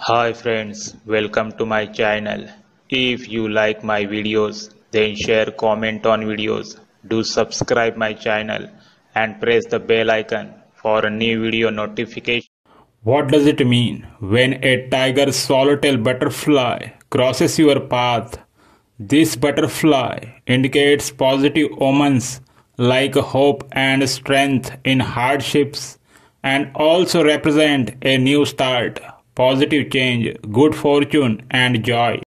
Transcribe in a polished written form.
Hi friends, welcome to my channel. If you like my videos, then share, comment on videos. Do subscribe my channel and press the bell icon for a new video notification. What does it mean when a tiger swallowtail butterfly crosses your path? This butterfly indicates positive omens like hope and strength in hardships and also represent a new start, positive change, good fortune and joy.